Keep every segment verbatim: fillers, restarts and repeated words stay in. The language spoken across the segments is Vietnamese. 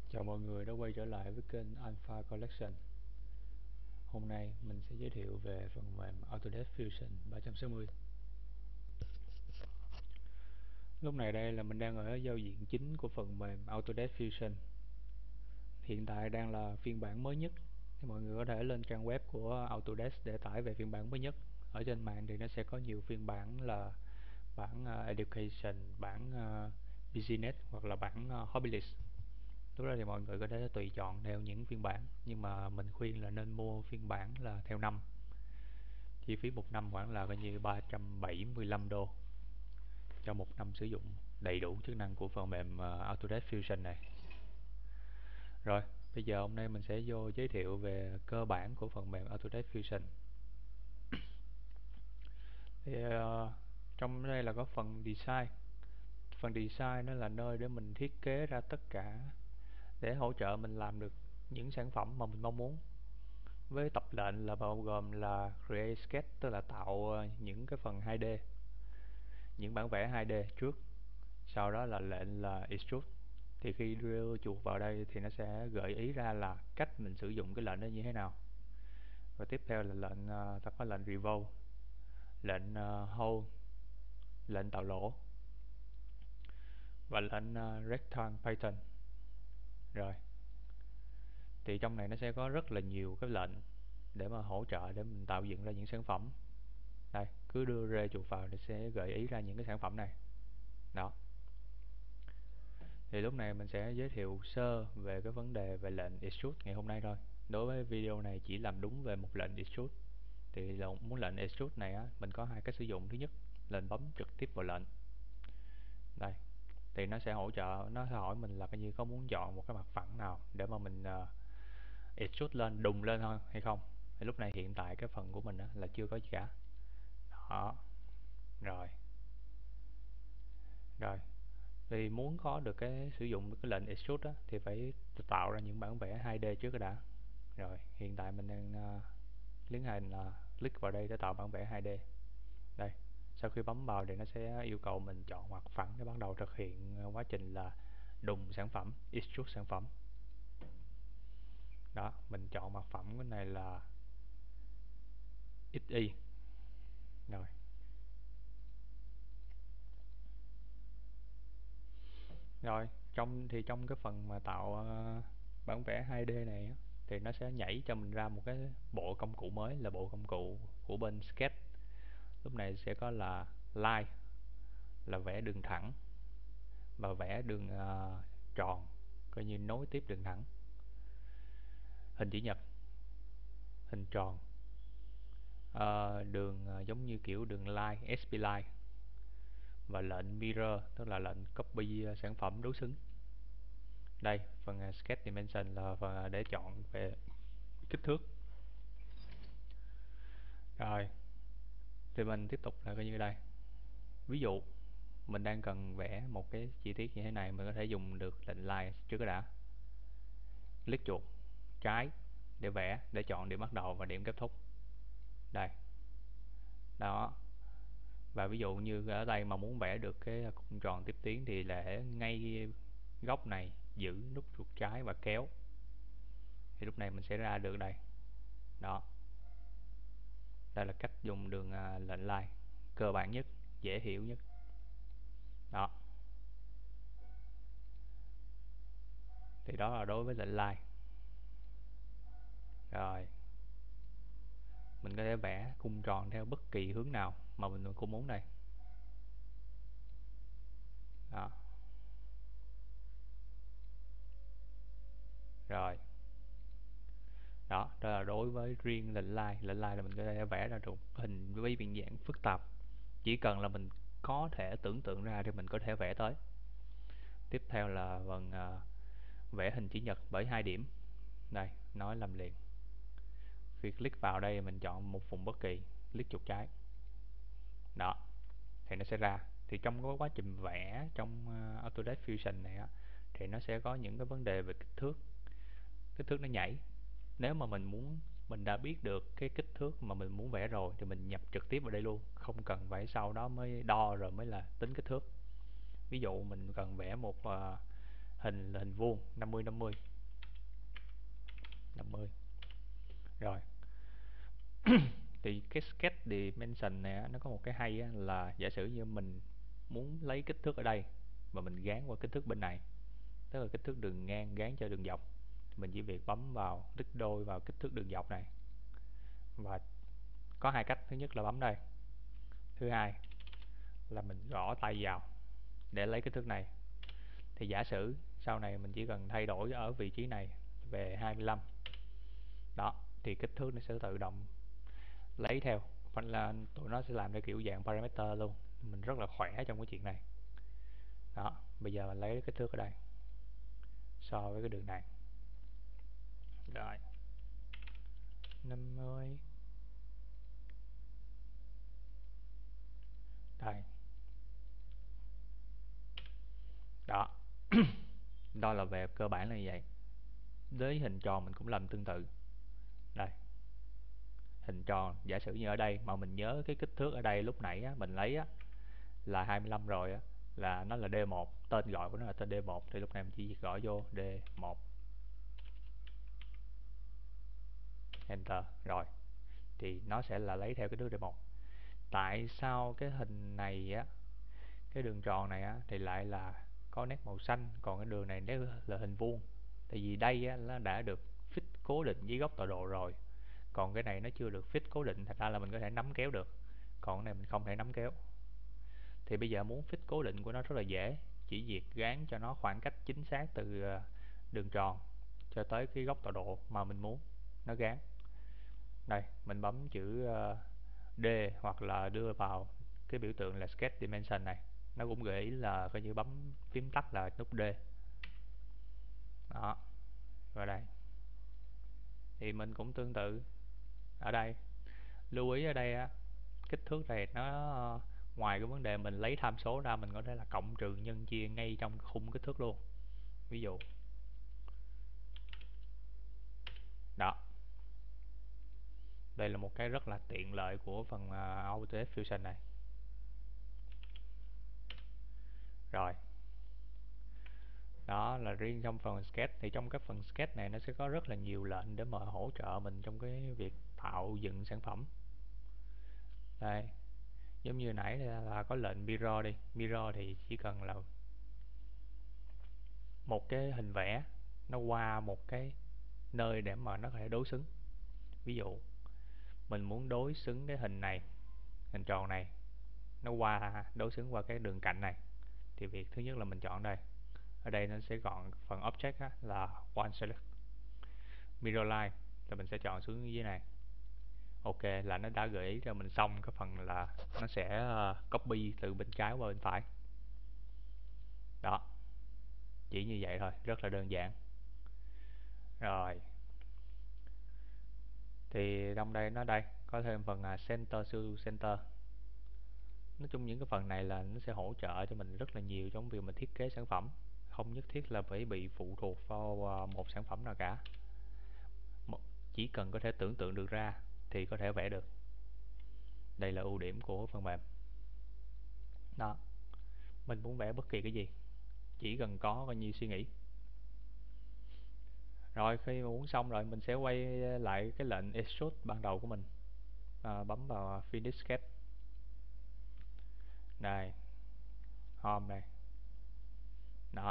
Chào mọi người đã quay trở lại với kênh Alpha Collection. Hôm nay mình sẽ giới thiệu về phần mềm Autodesk Fusion ba sáu không. Lúc này đây là mình đang ở giao diện chính của phần mềm Autodesk Fusion. Hiện tại đang là phiên bản mới nhất. Thì mọi người có thể lên trang web của Autodesk để tải về phiên bản mới nhất. Ở trên mạng thì nó sẽ có nhiều phiên bản là bản uh, Education, bản uh, Business hoặc là bản uh, Hobbyist. Lúc đó thì mọi người có thể tùy chọn theo những phiên bản, nhưng mà mình khuyên là nên mua phiên bản là theo năm. Chi phí một năm khoảng là coi như ba trăm bảy mươi lăm đô cho một năm sử dụng đầy đủ chức năng của phần mềm uh, Autodesk Fusion này. Rồi, bây giờ hôm nay mình sẽ vô giới thiệu về cơ bản của phần mềm Autodesk Fusion. Thì uh, trong đây là có phần design. Phần design nó là nơi để mình thiết kế ra tất cả để hỗ trợ mình làm được những sản phẩm mà mình mong muốn, với tập lệnh là bao gồm là Create Sketch, tức là tạo những cái phần hai D, những bản vẽ hai D trước, sau đó là lệnh là Extrude. Thì khi đưa chuột vào đây thì nó sẽ gợi ý ra là cách mình sử dụng cái lệnh đó như thế nào. Và tiếp theo là lệnh uh, ta có lệnh Revolve, lệnh uh, Hole, lệnh tạo lỗ và lệnh uh, Rectangle Pattern. Rồi, thì trong này nó sẽ có rất là nhiều cái lệnh để mà hỗ trợ để mình tạo dựng ra những sản phẩm. Đây, cứ đưa rê chuột vào thì sẽ gợi ý ra những cái sản phẩm này. Đó. Thì lúc này mình sẽ giới thiệu sơ về cái vấn đề về lệnh Extrude ngày hôm nay thôi. Đối với video này chỉ làm đúng về một lệnh Extrude. Thì muốn lệnh Extrude này á, mình có hai cách sử dụng. Thứ nhất, lệnh bấm trực tiếp vào lệnh. Đây. Thì nó sẽ hỗ trợ, nó sẽ hỏi mình là cái gì có muốn chọn một cái mặt phẳng nào để mà mình uh, Extrude lên, đùng lên thôi hay không. Thì lúc này hiện tại cái phần của mình á, là chưa có gì cả. Đó. Rồi. Rồi. Thì muốn có được cái sử dụng cái lệnh Extrude á, thì phải tạo ra những bản vẽ hai D trước cái đã. Rồi, hiện tại mình đang uh, tiến hành là uh, click vào đây để tạo bản vẽ hai D. Đây, sau khi bấm vào thì nó sẽ yêu cầu mình chọn mặt phẳng để bắt đầu thực hiện uh, quá trình là đùng sản phẩm, extrude sản phẩm. Đó, mình chọn mặt phẳng cái này là ích y. Rồi. Rồi, trong thì trong cái phần mà tạo uh, bản vẽ hai D này á, thì nó sẽ nhảy cho mình ra một cái bộ công cụ mới là bộ công cụ của bên Sketch. Lúc này sẽ có là Line là vẽ đường thẳng và vẽ đường uh, tròn, coi như nối tiếp đường thẳng. Hình chữ nhật, hình tròn, uh, đường uh, giống như kiểu đường line, ét pê line, và lệnh mirror tức là lệnh copy uh, sản phẩm đối xứng. Đây, phần uh, sketch dimension là phần uh, để chọn về kích thước. Rồi, thì mình tiếp tục là coi như đây. Ví dụ mình đang cần vẽ một cái chi tiết như thế này, mình có thể dùng được lệnh line trước cái đã. Click chuột trái để vẽ, để chọn điểm bắt đầu và điểm kết thúc. Đây. Đó. Và ví dụ như ở đây mà muốn vẽ được cái cung tròn tiếp tiến thì là ngay góc này giữ nút chuột trái và kéo. Thì lúc này mình sẽ ra được đây. Đó. Đây là cách dùng đường à, lệnh line cơ bản nhất, dễ hiểu nhất. Đó. Thì đó là đối với lệnh line. Rồi. Mình có thể vẽ cung tròn theo bất kỳ hướng nào mà mình cũng muốn đây. Đó. Rồi. Đó, đó là đối với riêng lệnh line. Lệnh line là mình có thể vẽ ra được hình với biên dạng phức tạp. Chỉ cần là mình có thể tưởng tượng ra thì mình có thể vẽ tới. Tiếp theo là phần uh, vẽ hình chữ nhật bởi hai điểm. Đây, nói làm liền. Khi click vào đây mình chọn một vùng bất kỳ, click chuột trái. Đó, thì nó sẽ ra. Thì trong cái quá trình vẽ trong uh, Autodesk Fusion này á, thì nó sẽ có những cái vấn đề về kích thước. Kích thước nó nhảy. Nếu mà mình muốn, mình đã biết được cái kích thước mà mình muốn vẽ rồi thì mình nhập trực tiếp vào đây luôn, không cần phải sau đó mới đo rồi mới là tính kích thước. Ví dụ mình cần vẽ một uh, hình là hình vuông năm mươi năm mươi năm mươi. Rồi thì cái sketch dimension này á, nó có một cái hay á, là giả sử như mình muốn lấy kích thước ở đây và mình gán qua kích thước bên này, tức là kích thước đường ngang gán cho đường dọc, mình chỉ việc bấm vào tích đôi vào kích thước đường dọc này. Và có hai cách, thứ nhất là bấm đây, thứ hai là mình gõ tay vào để lấy kích thước này. Thì giả sử sau này mình chỉ cần thay đổi ở vị trí này về hai mươi lăm đó, thì kích thước nó sẽ tự động lấy theo, hoặc là tụi nó sẽ làm theo kiểu dạng parameter luôn. Mình rất là khỏe trong cái chuyện này. Đó, bây giờ mình lấy kích thước ở đây so với cái đường này. Rồi năm mươi. Đây. Đó. Đó là về cơ bản là như vậy. Với hình tròn mình cũng làm tương tự. Đây. Hình tròn, giả sử như ở đây mà mình nhớ cái kích thước ở đây lúc nãy á, mình lấy á, là hai mươi lăm rồi á, là nó là D một, tên gọi của nó là tên D một, thì lúc này mình chỉ việc gõ vô D một, Enter. Rồi thì nó sẽ là lấy theo cái thước D một. Tại sao cái hình này á, cái đường tròn này á thì lại là có nét màu xanh, còn cái đường này nét là hình vuông? Tại vì đây á, nó đã được fix cố định với góc tọa độ rồi, còn cái này nó chưa được fix cố định, thật ra là mình có thể nắm kéo được, còn cái này mình không thể nắm kéo. Thì bây giờ muốn fix cố định của nó rất là dễ, chỉ việc gán cho nó khoảng cách chính xác từ đường tròn cho tới cái góc tọa độ mà mình muốn nó gán. Đây, mình bấm chữ D hoặc là đưa vào cái biểu tượng là Sketch Dimension này, nó cũng gợi ý là coi như bấm phím tắt là nút D. Đó, rồi đây thì mình cũng tương tự ở đây. Lưu ý ở đây á, kích thước này nó ngoài cái vấn đề mình lấy tham số ra, mình có thể là cộng trừ nhân chia ngay trong khung kích thước luôn. Ví dụ đó, đây là một cái rất là tiện lợi của phần Autodesk Fusion này. Rồi đó là riêng trong phần sketch. Thì trong cái phần sketch này nó sẽ có rất là nhiều lệnh để mà hỗ trợ mình trong cái việc tạo dựng sản phẩm. Đây, giống như nãy là có lệnh mirror đi. Mirror thì chỉ cần là một cái hình vẽ nó qua một cái nơi để mà nó có thể đối xứng. Ví dụ mình muốn đối xứng cái hình này, hình tròn này, nó qua đối xứng qua cái đường cạnh này, thì việc thứ nhất là mình chọn đây. Ở đây nó sẽ gọn phần object á, là one select. Mirror line là mình sẽ chọn xuống dưới này. Ok, là nó đã gợi ý cho mình xong cái phần là nó sẽ copy từ bên trái qua bên phải. Đó, chỉ như vậy thôi, rất là đơn giản. Rồi thì trong đây nó đây có thêm phần center to center. Nói chung những cái phần này là nó sẽ hỗ trợ cho mình rất là nhiều trong việc mình thiết kế sản phẩm, không nhất thiết là phải bị phụ thuộc vào một sản phẩm nào cả. Chỉ cần có thể tưởng tượng được ra thì có thể vẽ được. Đây là ưu điểm của phần mềm. Đó, mình muốn vẽ bất kỳ cái gì chỉ cần có bao nhiêu suy nghĩ. Rồi khi mà muốn xong rồi mình sẽ quay lại cái lệnh extrude ban đầu của mình, à, bấm vào finish sketch. Đây, home này. Đó.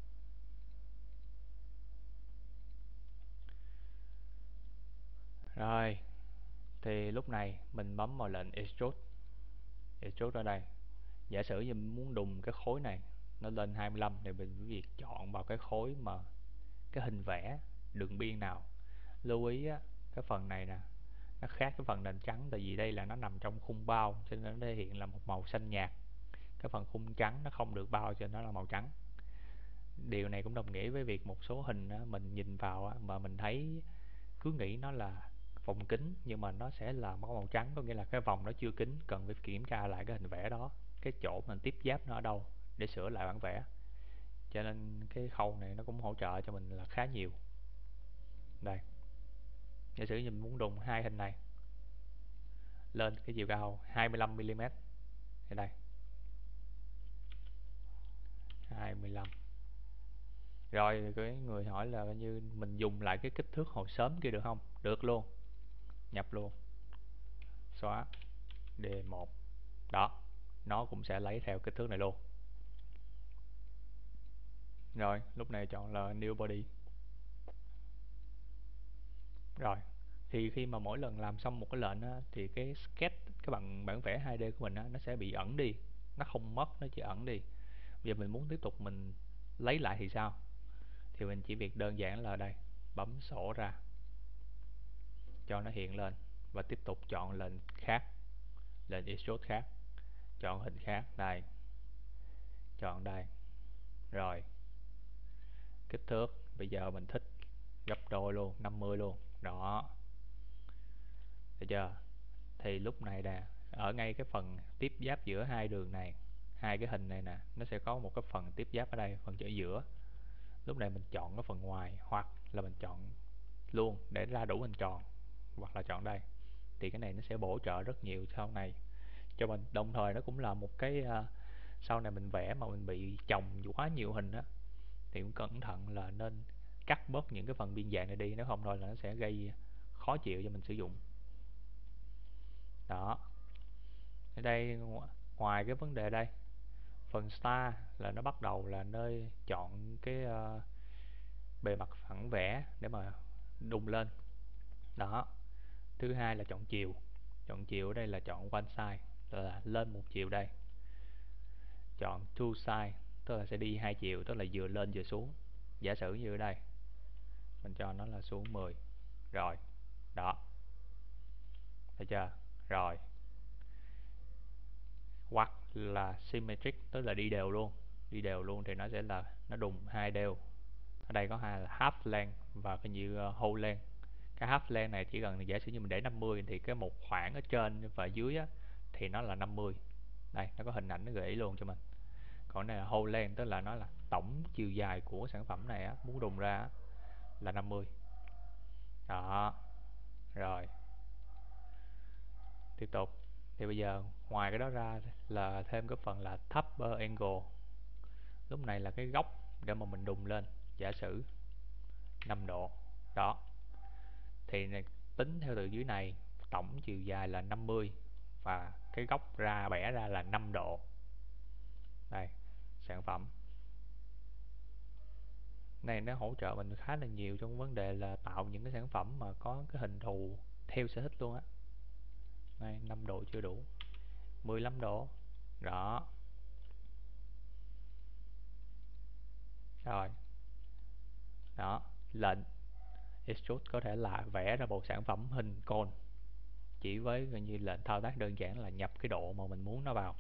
Rồi thì lúc này mình bấm vào lệnh extrude. Extrude ở đây, giả sử như mình muốn đùng cái khối này nó lên hai mươi lăm thì mình phải việc chọn vào cái khối mà cái hình vẽ đường biên nào. Lưu ý á, cái phần này nè nó khác cái phần nền trắng, tại vì đây là nó nằm trong khung bao cho nên nó thể hiện là một màu xanh nhạt. Cái phần khung trắng nó không được bao cho nên nó là màu trắng. Điều này cũng đồng nghĩa với việc một số hình á, mình nhìn vào á, mà mình thấy cứ nghĩ nó là vòng kính nhưng mà nó sẽ là màu trắng, có nghĩa là cái vòng nó chưa kính, cần phải kiểm tra lại cái hình vẽ đó, cái chỗ mình tiếp giáp nó ở đâu để sửa lại bản vẽ. Cho nên cái khâu này nó cũng hỗ trợ cho mình là khá nhiều. Đây, giả sử như mình muốn đùng hai hình này lên cái chiều cao hai mươi lăm mi li mét ở đây, hai mươi lăm. Rồi cái người hỏi là như mình dùng lại cái kích thước hồi sớm kia được không? Được luôn, nhập luôn, xóa D một. Đó, nó cũng sẽ lấy theo kích thước này luôn. Rồi, lúc này chọn là New Body. Rồi, thì khi mà mỗi lần làm xong một cái lệnh á, thì cái sketch, cái bằng bản vẽ hai D của mình á, nó sẽ bị ẩn đi. Nó không mất, nó chỉ ẩn đi. Bây giờ mình muốn tiếp tục mình lấy lại thì sao? Thì mình chỉ việc đơn giản là đây, bấm sổ ra, cho nó hiện lên. Và tiếp tục chọn lệnh khác, lệnh extrude khác, chọn hình khác, đây, chọn đây. Rồi, kích thước, bây giờ mình thích gấp đôi luôn, năm mươi luôn. Đó, được chưa? Thì lúc này nè, ở ngay cái phần tiếp giáp giữa hai đường này, hai cái hình này nè, nó sẽ có một cái phần tiếp giáp ở đây, phần ở giữa. Lúc này mình chọn cái phần ngoài, hoặc là mình chọn luôn để ra đủ hình tròn, hoặc là chọn đây. Thì cái này nó sẽ bổ trợ rất nhiều sau này cho mình, đồng thời nó cũng là một cái uh, sau này mình vẽ mà mình bị chồng quá nhiều hình á, thì cũng cẩn thận là nên cắt bớt những cái phần biên dạng này đi, nếu không thôi là nó sẽ gây khó chịu cho mình sử dụng. Đó, ở đây ngoài cái vấn đề đây, phần star là nó bắt đầu là nơi chọn cái uh, bề mặt phẳng vẽ để mà đùng lên. Đó, thứ hai là chọn chiều. Chọn chiều ở đây là chọn one side, là lên một chiều đây. Chọn two side, tức là sẽ đi hai chiều, tức là vừa lên vừa xuống. Giả sử như ở đây mình cho nó là xuống mười. Rồi, đó, thấy chưa? Rồi, hoặc là symmetric, tức là đi đều luôn. Đi đều luôn thì nó sẽ là nó đùng hai đều. Ở đây có hai là half length và cái như uh, whole length. Cái half length này chỉ cần giả sử như mình để năm mươi thì cái một khoảng ở trên và dưới á, thì nó là năm mươi. Đây, nó có hình ảnh nó gợi ý luôn cho mình. Còn này là whole length, tức là nó là tổng chiều dài của sản phẩm này á, muốn đùng ra á, là năm mươi. Đó, rồi, tiếp tục. Thì bây giờ ngoài cái đó ra là thêm cái phần là taper angle. Lúc này là cái góc để mà mình đùng lên, giả sử năm độ. Đó, thì này, tính theo từ dưới này, tổng chiều dài là năm mươi và cái góc ra bẻ ra là năm độ. Đây, sản phẩm này nó hỗ trợ mình khá là nhiều trong vấn đề là tạo những cái sản phẩm mà có cái hình thù theo sở thích luôn á. Đây, năm độ chưa đủ, mười lăm độ. Đó, rồi, đó, lệnh extrude có thể là vẽ ra bộ sản phẩm hình cone chỉ với gần như lệnh thao tác đơn giản là nhập cái độ mà mình muốn nó vào.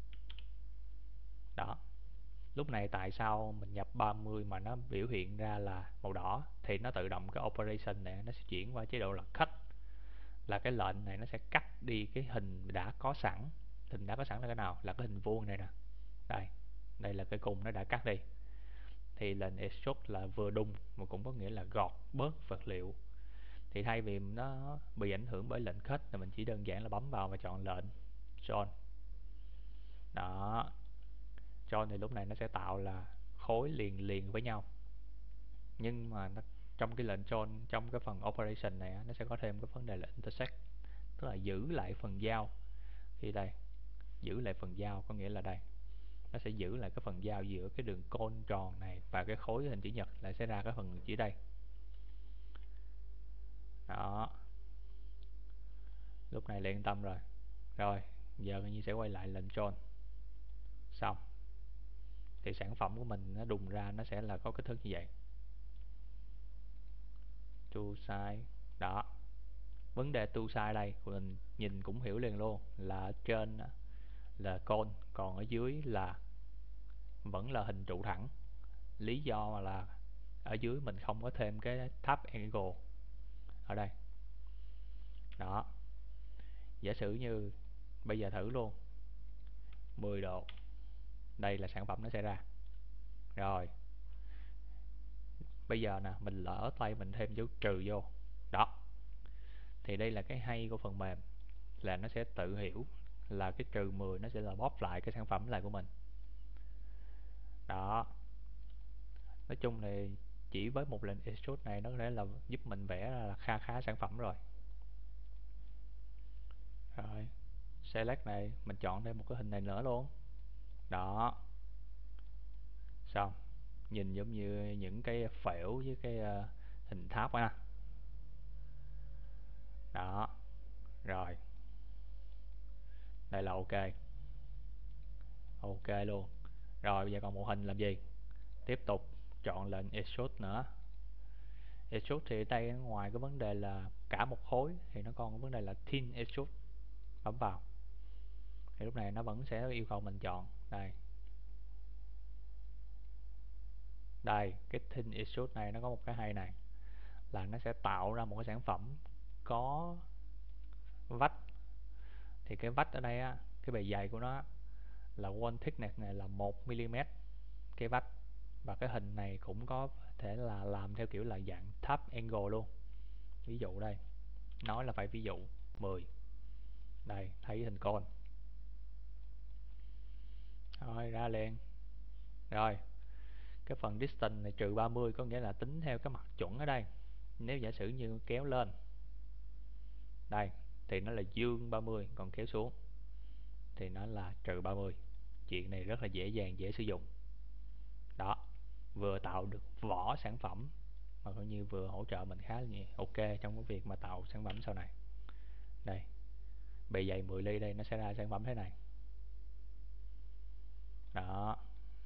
Đó, lúc này tại sao mình nhập ba mươi mà nó biểu hiện ra là màu đỏ, thì nó tự động cái operation này nó sẽ chuyển qua chế độ là cut, là cái lệnh này nó sẽ cắt đi cái hình đã có sẵn. Hình đã có sẵn là cái nào? Là cái hình vuông này nè. Đây, đây là cái cung nó đã cắt đi. Thì lệnh extrude là vừa đung mà cũng có nghĩa là gọt bớt vật liệu. Thì thay vì nó bị ảnh hưởng bởi lệnh cut thì mình chỉ đơn giản là bấm vào và chọn lệnh join. Đó, join thì lúc này nó sẽ tạo là khối liền liền với nhau. Nhưng mà nó, trong cái lệnh join, trong cái phần operation này nó sẽ có thêm cái vấn đề là intersect, tức là giữ lại phần giao. Thì đây, giữ lại phần giao có nghĩa là đây, nó sẽ giữ lại cái phần giao giữa cái đường cone tròn này và cái khối hình chữ nhật, lại sẽ ra cái phần chỉ đây. Đó, lúc này là yên tâm rồi. Rồi, giờ như sẽ quay lại lệnh join. Xong, thì sản phẩm của mình nó đùng ra nó sẽ là có kích thước như vậy. Two size. Đó, vấn đề two size đây mình nhìn cũng hiểu liền luôn, là ở trên là cone, còn ở dưới là vẫn là hình trụ thẳng. Lý do là ở dưới mình không có thêm cái tab angle ở đây. Đó, giả sử như bây giờ thử luôn, mười độ, đây là sản phẩm nó sẽ ra. Rồi, bây giờ nè, mình lỡ tay mình thêm dấu trừ vô. Đó, thì đây là cái hay của phần mềm, là nó sẽ tự hiểu là cái trừ mười nó sẽ là bóp lại cái sản phẩm lại của mình. Đó, Nói chung thì chỉ với một lệnh extrude này nó có thể là giúp mình vẽ ra là kha khá sản phẩm rồi. Rồi, select này, mình chọn thêm một cái hình này nữa luôn. Đó, xong. Nhìn giống như những cái phễu với cái uh, hình tháp á. Đó, rồi. Đây là ok. Ok luôn. Rồi bây giờ còn một hình làm gì? Tiếp tục chọn lệnh extrude nữa. Extrude thì đây ngoài cái vấn đề là cả một khối thì nó còn cái vấn đề là thin extrude. Bấm vào. Thì lúc này nó vẫn sẽ yêu cầu mình chọn. Đây. Đây, cái thin extrude này nó có một cái hay này là nó sẽ tạo ra một cái sản phẩm có vách. Thì cái vách ở đây á, cái bề dày của nó là wall thickness này là một mi-li-mét cái vách. Và cái hình này cũng có thể là làm theo kiểu là dạng top angle luôn. Ví dụ đây, nói là phải ví dụ mười. Đây, thấy hình con. Rồi, ra liền. Rồi, cái phần distance này trừ ba mươi có nghĩa là tính theo cái mặt chuẩn ở đây. Nếu giả sử như kéo lên đây thì nó là dương ba mươi, còn kéo xuống thì nó là trừ ba mươi. Chuyện này rất là dễ dàng, dễ sử dụng. Đó, vừa tạo được vỏ sản phẩm mà coi như vừa hỗ trợ mình khá là nhiều, ok trong cái việc mà tạo sản phẩm sau này. Đây, bề dày mười ly đây nó sẽ ra sản phẩm thế này. Đó,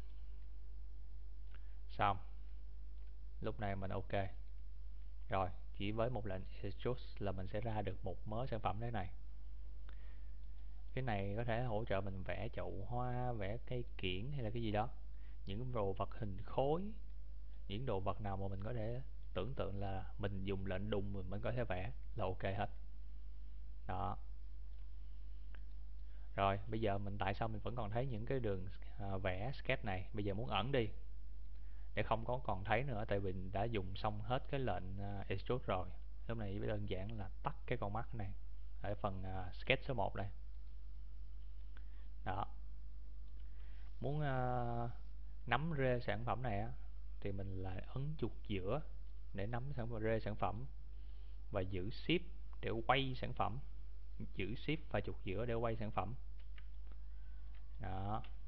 xong. Lúc này mình ok. Rồi, chỉ với một lệnh extrude là mình sẽ ra được một mớ sản phẩm thế này. Cái này có thể hỗ trợ mình vẽ chậu hoa, vẽ cây kiển hay là cái gì đó. Những đồ vật hình khối, những đồ vật nào mà mình có thể tưởng tượng là mình dùng lệnh đùng mình mới có thể vẽ là ok hết. Đó. Rồi, bây giờ mình tại sao mình vẫn còn thấy những cái đường à, vẽ sketch này, bây giờ muốn ẩn đi để không có còn thấy nữa, tại vì mình đã dùng xong hết cái lệnh uh, extrude rồi. Lúc này chỉ đơn giản là tắt cái con mắt này ở phần uh, sketch số một đây. Đó. Muốn uh, nắm rê sản phẩm này á thì mình lại ấn chuột giữa để nắm sản phẩm rê sản phẩm và giữ shift để quay sản phẩm, giữ shift và chuột giữa để quay sản phẩm. Đó,